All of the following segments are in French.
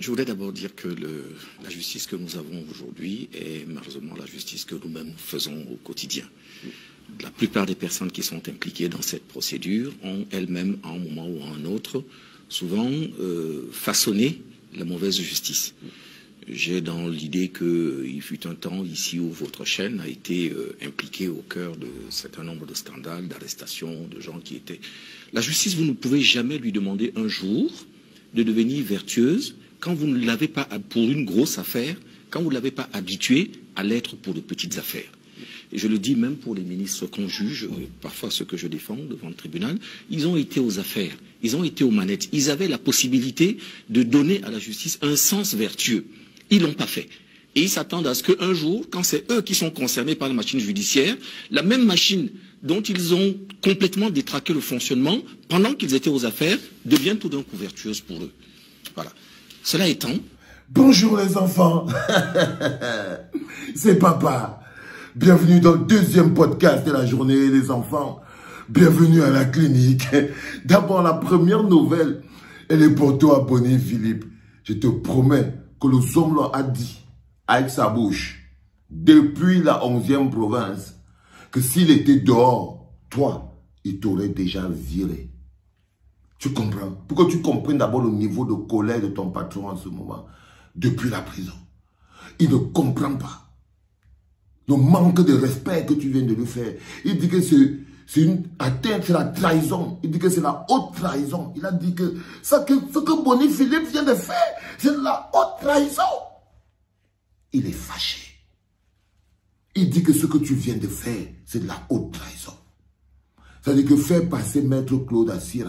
Je voulais d'abord dire que la justice que nous avons aujourd'hui est malheureusement la justice que nous-mêmes faisons au quotidien. La plupart des personnes qui sont impliquées dans cette procédure ont elles-mêmes, à un moment ou à un autre, souvent façonné la mauvaise justice. J'ai dans l'idée qu'il fut un temps ici où votre chaîne a été impliquée au cœur de un certain nombre de scandales, d'arrestations, de gens qui étaient... La justice, vous ne pouvez jamais lui demander un jour de devenir vertueuse quand vous ne l'avez pas, pour une grosse affaire, quand vous ne l'avez pas habituée à l'être pour de petites affaires. Et je le dis même pour les ministres qu'on juge, parfois ceux que je défends devant le tribunal, ils ont été aux affaires, ils ont été aux manettes, ils avaient la possibilité de donner à la justice un sens vertueux. Ils ne l'ont pas fait. Et ils s'attendent à ce qu'un jour, quand c'est eux qui sont concernés par la machine judiciaire, la même machine dont ils ont complètement détraqué le fonctionnement pendant qu'ils étaient aux affaires, devienne tout d'un coup vertueuse pour eux. Voilà. Cela étant... Bonjour les enfants, c'est papa. Bienvenue dans le deuxième podcast de la journée les enfants. Bienvenue à la clinique. D'abord, la première nouvelle, elle est pour toi, Bonnie Philippe. Je te promets que le Zomlo a dit, avec sa bouche, depuis la 11e province, que s'il était dehors, toi, il t'aurait déjà viré. Tu comprends? Pour que tu comprennes d'abord le niveau de colère de ton patron en ce moment, depuis la prison. Il ne comprend pas le manque de respect que tu viens de lui faire. Il dit que c'est une atteinte, c'est la trahison. Il dit que c'est la haute trahison. Il a dit que ce que Bonnie Philippe vient de faire, c'est la haute trahison. Il est fâché. Il dit que ce que tu viens de faire, c'est de la haute trahison. C'est-à-dire que faire passer Maître Claude Assira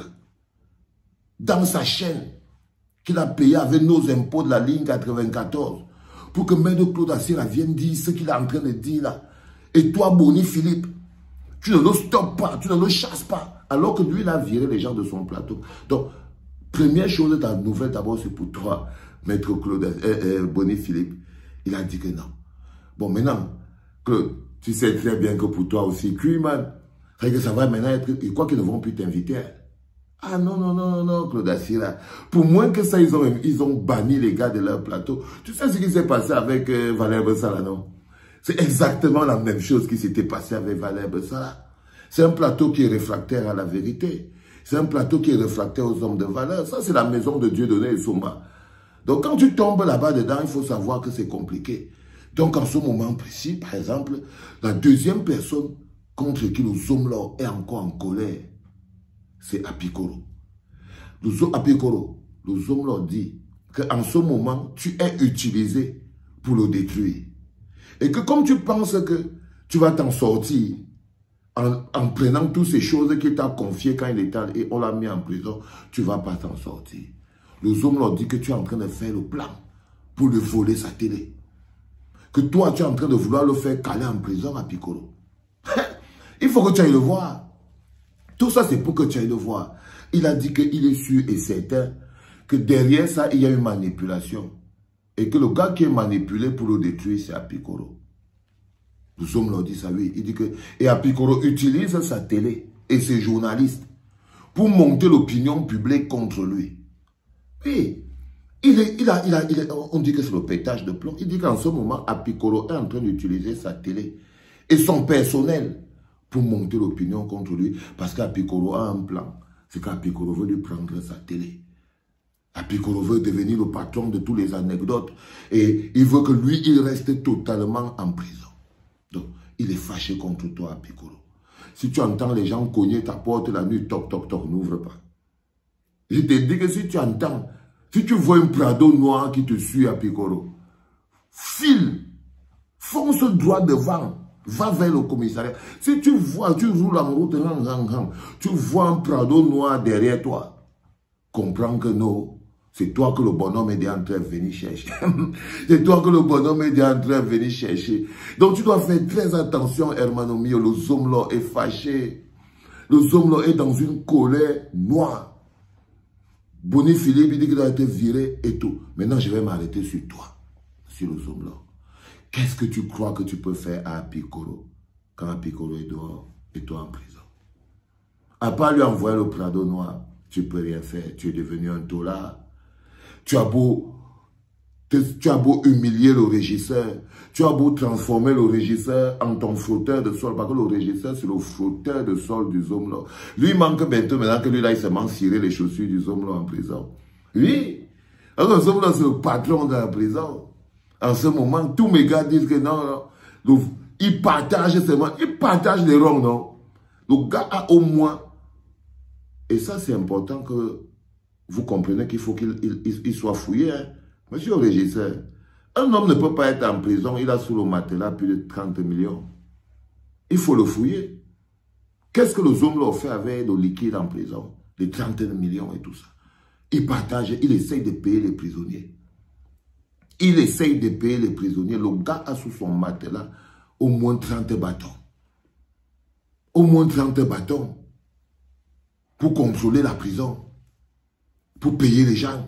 dans sa chaîne qu'il a payé avec nos impôts de la ligne 94 pour que Maître Claude Assira vienne dire ce qu'il est en train de dire là. Et toi, Bonnie Philippe, tu ne le stoppes pas, tu ne le chasses pas, alors que lui, il a viré les gens de son plateau. Donc, première chose de ta nouvelle, d'abord, c'est pour toi, Maître Bonnie Philippe. Il a dit que non. Bon, maintenant, Claude, tu sais très bien que pour toi aussi, Cuiman, que ça va maintenant être... Et quoi qu'ils ne vont plus t'inviter. Ah non, non, non, non, non, Claude Assira. Pour moins que ça, ils ont banni les gars de leur plateau. Tu sais ce qui s'est passé avec Valère Bessala, non? C'est exactement la même chose qui s'était passé avec Valère Bessala. C'est un plateau qui est réfractaire à la vérité. C'est un plateau qui est réfractaire aux hommes de valeur. Ça, c'est la maison de Dieudonné et Souma. Donc, quand tu tombes là-bas dedans, il faut savoir que c'est compliqué. Donc, en ce moment précis, par exemple, la deuxième personne contre qui le Zomlo est encore en colère, c'est Apikoro. Apikoro, le Zomlo dit qu'en ce moment, tu es utilisé pour le détruire. Et que comme tu penses que tu vas t'en sortir en prenant toutes ces choses qu'il t'a confiées quand il était et on l'a mis en prison, tu ne vas pas t'en sortir. Le Zomlo dit que tu es en train de faire le plan pour lui voler sa télé. Que toi, tu es en train de vouloir le faire caler en prison à Apikoro. Il faut que tu ailles le voir. Tout ça, c'est pour que tu ailles le voir. Il a dit qu'il est sûr et certain que derrière ça, il y a une manipulation. Et que le gars qui est manipulé pour le détruire, c'est Apikoro. Nous hommes l'ont dit ça, oui. Il dit que... Et Apikoro utilise sa télé et ses journalistes pour monter l'opinion publique contre lui. Oui. On dit que c'est le pétage de plomb. Il dit qu'en ce moment, Apikoro est en train d'utiliser sa télé et son personnel pour monter l'opinion contre lui. Parce qu'Apikoro a un plan. C'est qu'Apikoro veut lui prendre sa télé. Apikoro veut devenir le patron de toutes les anecdotes. Et il veut que lui, il reste totalement en prison. Donc, il est fâché contre toi, Apikoro. Si tu entends les gens cogner ta porte la nuit, toc, toc, toc, n'ouvre pas. Je te dis que si tu entends, si tu vois un Prado noir qui te suit, Apikoro, file, fonce droit devant. Va vers le commissariat. Si tu vois, tu roules en route, tu vois un Prado noir derrière toi, comprends que non, c'est toi que le bonhomme est en train de venir chercher. C'est toi que le bonhomme est en train de venir chercher. Donc tu dois faire très attention, hermano mio. Le Zomlo est fâché. Le Zomlo est dans une colère noire. Bonnie Philippe, il dit qu'il a été viré et tout. Maintenant, je vais m'arrêter sur toi, sur le Zomlo. Qu'est-ce que tu crois que tu peux faire à Apikoro quand Apikoro est dehors et toi en prison? À part lui envoyer le Prado noir, tu ne peux rien faire. Tu es devenu un tolard. Tu as beau Tu as beau humilier le régisseur, tu as beau transformer le régisseur en ton frotteur de sol, parce que le régisseur, c'est le frotteur de sol du Zomlo. Lui, il manque bientôt, maintenant que lui, là, il se manque cirer les chaussures du Zomlo en prison. Oui. Alors, le Zomlo, c'est le patron de la prison. En ce moment, tous mes gars disent que non, ils partagent seulement, ils partagent les ronds, non. Le gars a au moins, et ça, c'est important que vous compreniez qu'il faut qu'il soit fouillé, hein. Monsieur le régisseur, un homme ne peut pas être en prison, il a sous le matelas plus de 30 millions. Il faut le fouiller. Qu'est-ce que le Zomlo fait avec le liquide en prison? Les 30 millions et tout ça. Il partage, il essaye de payer les prisonniers. Il essaye de payer les prisonniers. Le gars a sous son matelas au moins 30 bâtons. Au moins 30 bâtons pour contrôler la prison, pour payer les gens,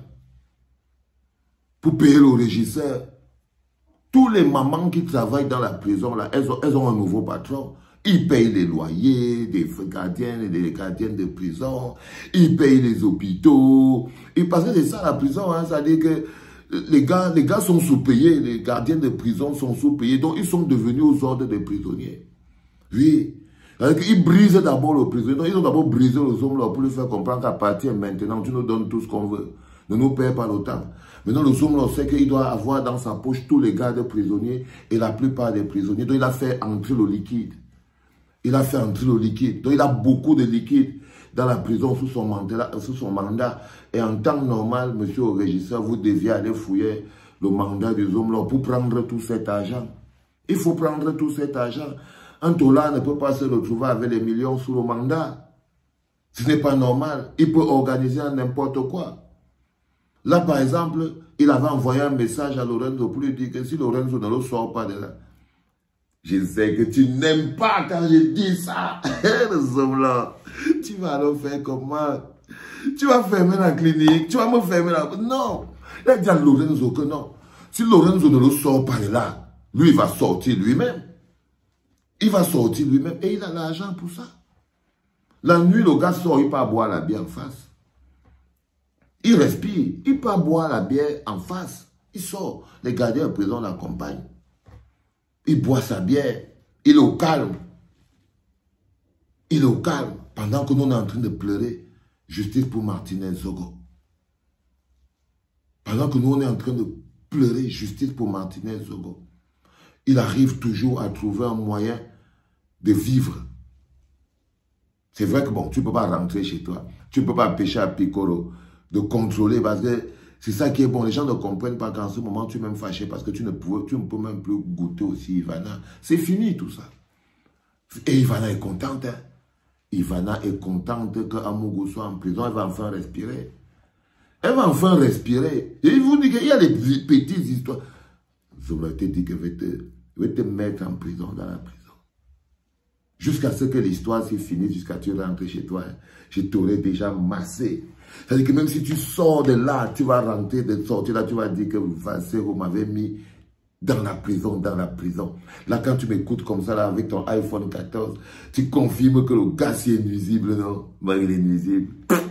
pour payer le régisseur. Tous les mamans qui travaillent dans la prison, là, elles ont un nouveau patron. Ils payent les loyers des gardiens et des gardiennes de prison. Ils payent les hôpitaux. Et parce que c'est ça la prison, hein, c'est-à-dire que les gars sont sous-payés, les gardiens de prison sont sous-payés, donc ils sont devenus aux ordres des prisonniers. Oui. Ils brisent d'abord le prisonnier. Donc, ils ont d'abord brisé le Zomlo pour lui faire comprendre qu'à partir de maintenant, tu nous donnes tout ce qu'on veut. Ne nous paie pas le temps. Maintenant, le Zomlo sait qu'il doit avoir dans sa poche tous les gardes prisonniers et la plupart des prisonniers. Donc, il a fait entrer le liquide. Il a fait entrer le liquide. Donc, il a beaucoup de liquide dans la prison sous son mandat. Et en temps normal, monsieur le régisseur, vous deviez aller fouiller le mandat du Zomlo pour prendre tout cet argent. Il faut prendre tout cet argent. Un tolard ne peut pas se retrouver avec les millions sous le mandat. Ce n'est pas normal. Il peut organiser n'importe quoi. Là, par exemple, il avait envoyé un message à Lorenzo pour lui dire que si Lorenzo ne le sort pas de là, je sais que tu n'aimes pas quand je dis ça. Le Zomlo, tu vas le faire comment? Tu vas fermer la clinique, tu vas me fermer la... Non. Il a dit à Lorenzo que non. Si Lorenzo ne le sort pas de là, lui, il va sortir lui-même. Il va sortir lui-même et il a l'argent pour ça. La nuit, le gars sort, il part boire la bière en face. Il respire, il part boire la bière en face. Il sort, les gardiens de prison l'accompagnent. Il boit sa bière, il est au calme. Il est au calme pendant que nous on est en train de pleurer. Justice pour Martinez Zogo. Pendant que nous on est en train de pleurer, justice pour Martinez Zogo. Il arrive toujours à trouver un moyen de vivre. C'est vrai que bon, tu ne peux pas rentrer chez toi. Tu ne peux pas pêcher à Picoro, de contrôler, parce que c'est ça qui est bon. Les gens ne comprennent pas qu'en ce moment, tu es même fâché parce que tu ne peux même plus goûter aussi Ivana. C'est fini tout ça. Et Ivana est contente. Hein? Ivana est contente que Amougou soit en prison. Elle va enfin respirer. Elle va enfin respirer. Et il vous dit qu'il y a des petites histoires. Je vous ai dit que je vais te mettre en prison, dans la prison. Jusqu'à ce que l'histoire s'est finie, jusqu'à ce que tu rentres chez toi. Je t'aurais déjà massé. C'est-à-dire que même si tu sors de là, tu vas rentrer, de sortir là, tu vas dire que vous m'avez mis dans la prison, dans la prison. Là, quand tu m'écoutes comme ça, là, avec ton iPhone 14, tu confirmes que le gars, c'est nuisible, non? Bah, il est nuisible.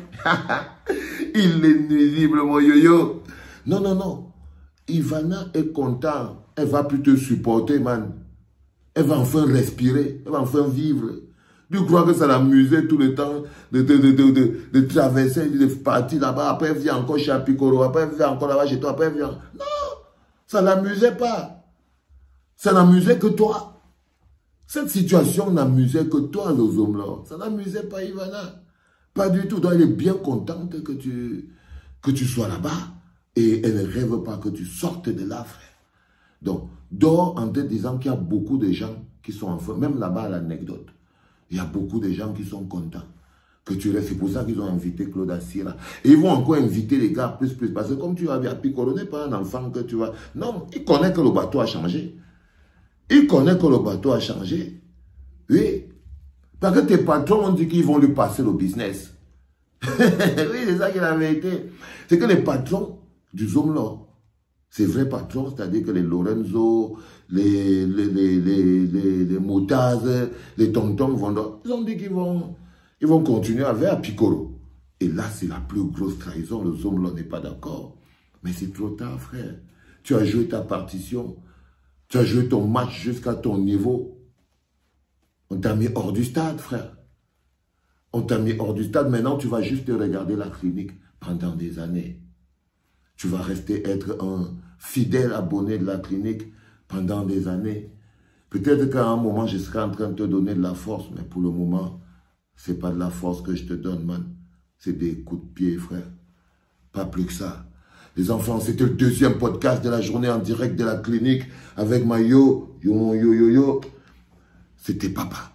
Il est nuisible, mon yo-yo. Non, non, non. Ivana est contente. Elle va plus te supporter, man. Elle va enfin respirer. Elle va enfin vivre. Tu crois que ça l'amusait tout le temps de traverser, de partir là-bas. Après, elle vient encore chez Apicoro. Après, elle vient encore là-bas chez toi. Après, elle vient... Non, ça ne l'amusait pas. Ça n'amusait que toi. Cette situation n'amusait que toi, le Zomlo. Ça n'amusait pas Ivana. Pas du tout. Donc, elle est bien contente que tu sois là-bas. Et elle ne rêve pas que tu sortes de là, frère. Donc, dors en te disant qu'il y a beaucoup de gens qui sont en feu. Même là-bas, l'anecdote. Il y a beaucoup de gens qui sont contents que tu restes. C'est pour ça qu'ils ont invité Claude Assira. Et ils vont encore inviter les gars plus. Parce que comme tu as vu à Picoro, n'est pas un enfant que tu vas... Non, il connaît que le bateau a changé. Il connaît que le bateau a changé. Oui. Parce que tes patrons ont dit qu'ils vont lui passer le business. Oui, c'est ça qui est la vérité. C'est que les patrons du Zomlo, ces vrais patrons, c'est-à-dire que les Lorenzo, les Moutaz, les tontons, ils ont dit qu'ils vont continuer avec à Picoro. Et là, c'est la plus grosse trahison. Le Zomlo n'est pas d'accord. Mais c'est trop tard, frère. Tu as joué ta partition. Tu as joué ton match jusqu'à ton niveau. On t'a mis hors du stade, frère. On t'a mis hors du stade. Maintenant, tu vas juste regarder la clinique pendant des années. Tu vas rester être un fidèle abonné de la clinique pendant des années. Peut-être qu'à un moment, je serai en train de te donner de la force, mais pour le moment, ce n'est pas de la force que je te donne, man. C'est des coups de pied, frère. Pas plus que ça. Les enfants, c'était le deuxième podcast de la journée en direct de la clinique avec ma yo. C'était papa.